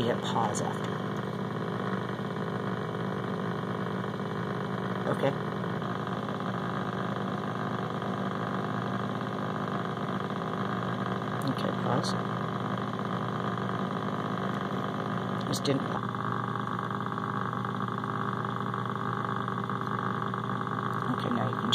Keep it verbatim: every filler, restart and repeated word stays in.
hit pause after. Okay. Okay, pause. Just didn't. Okay, now you can